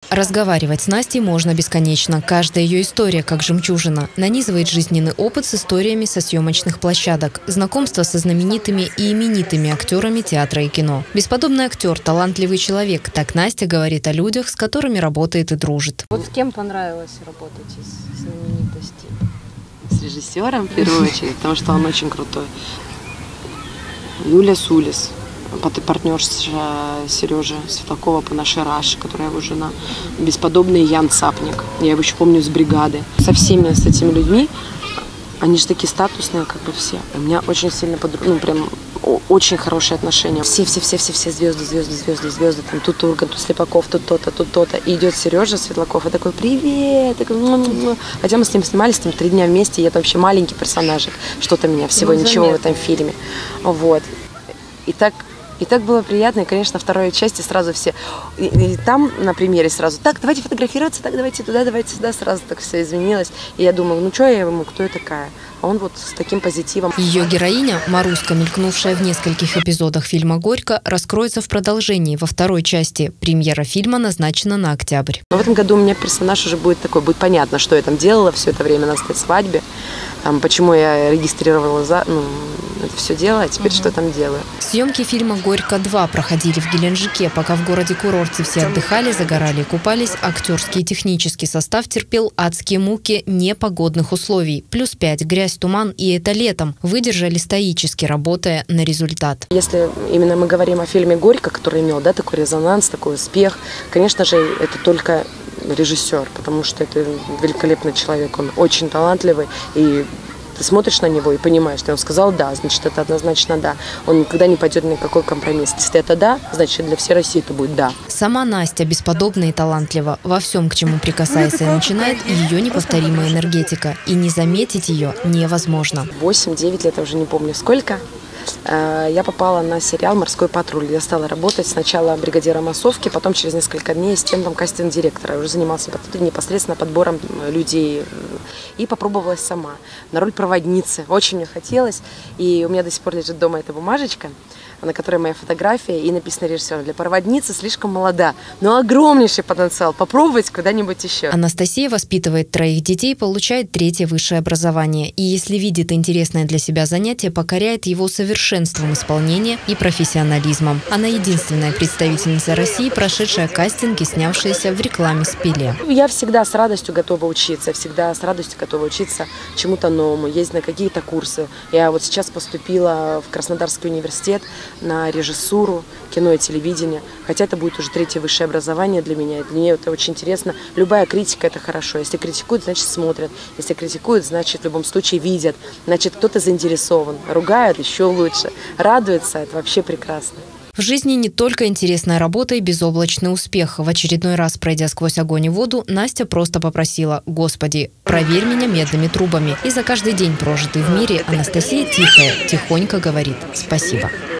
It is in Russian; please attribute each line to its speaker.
Speaker 1: Разговаривать с Настей можно бесконечно. Каждая ее история как жемчужина. Нанизывает жизненный опыт с историями со съемочных площадок. Знакомство со знаменитыми и именитыми актерами театра и кино. Бесподобный актер, талантливый человек. Так Настя говорит о людях, с которыми работает и дружит.
Speaker 2: Вот с кем понравилось работать из знаменитостей?
Speaker 3: С режиссером, в первую очередь, потому что он очень крутой. Юлия Сулис, партнерша Сережи Светлакова по нашей Раше, которая его жена. Бесподобный Ян Цапник. Я его еще помню с бригады. Со всеми с этими людьми, они же такие статусные, как бы все. У меня очень сильно, прям очень хорошие отношения. Все звезды. Там тут Ургант, тут Слепаков, тут то-то, тут то-то. И идет Сережа Светлаков и такой: привет! Такой, хотя мы с ним снимались там 3 дня вместе, я там вообще маленький персонажик. Что-то меня всего ничего в этом фильме. Вот. И так было приятно, и, конечно, второй части сразу все, и там на примере сразу: так, давайте фотографироваться, так, давайте туда, давайте сюда, сразу так все изменилось. И я думаю, ну что я ему, кто я такая? А он вот с таким позитивом.
Speaker 1: Ее героиня, Маруська, мелькнувшая в нескольких эпизодах фильма «Горько», раскроется в продолжении во второй части. Премьера фильма назначена на октябрь.
Speaker 3: Но в этом году у меня персонаж уже будет такой, будет понятно, что я там делала все это время на этой свадьбе, почему я регистрировала это все дело, а теперь что там делаю.
Speaker 1: Съемки фильма «Горько 2» проходили в Геленджике. Пока в городе-курорте все отдыхали, загорали и купались, актерский и технический состав терпел адские муки непогодных условий. +5, грязь, туман, и это летом. Выдержали стоически, работая на результат.
Speaker 3: Если именно мы говорим о фильме «Горько», который имел такой резонанс, такой успех, конечно же, это только режиссер, потому что это великолепный человек, он очень талантливый, и ты смотришь на него и понимаешь, что он сказал «да», значит, это однозначно «да». Он никогда не пойдет ни на какой компромисс. Если это «да», значит, для всей России это будет «да».
Speaker 1: Сама Настя бесподобна и талантлива. Во всем, к чему прикасается и начинает, ее неповторимая энергетика. И не заметить ее невозможно.
Speaker 3: 8-9 лет, я уже не помню сколько. Я попала на сериал «Морской патруль». Я стала работать сначала бригадиром массовки, потом через несколько дней ассистентом кастинг-директора. Я уже занималась непосредственно подбором людей. И попробовалась сама на роль проводницы. Очень мне хотелось. И у меня до сих пор лежит дома эта бумажечка, на которой моя фотография, и написано режиссером: для проводницы слишком молода, но огромнейший потенциал. Попробовать куда-нибудь еще.
Speaker 1: Анастасия воспитывает 3 детей, получает 3-е высшее образование. И если видит интересное для себя занятие, покоряет его совершенством исполнения и профессионализмом. Она единственная представительница России, прошедшая кастинг и снявшаяся в рекламе «Спиле».
Speaker 3: Я всегда с радостью готова учиться, всегда с радостью готова учиться чему-то новому, ездить на какие-то курсы. Я вот сейчас поступила в Краснодарский университет на режиссуру, кино и телевидение. Хотя это будет уже 3-е высшее образование для меня. Для меня это очень интересно. Любая критика – это хорошо. Если критикуют, значит смотрят. Если критикуют, значит в любом случае видят. Значит кто-то заинтересован. Ругают – еще лучше. Радуются – это вообще прекрасно.
Speaker 1: В жизни не только интересная работа и безоблачный успех. В очередной раз, пройдя сквозь огонь и воду, Настя просто попросила: «Господи, проверь меня медными трубами». И за каждый день, прожитый в мире, Анастасия тихонько говорит: «Спасибо».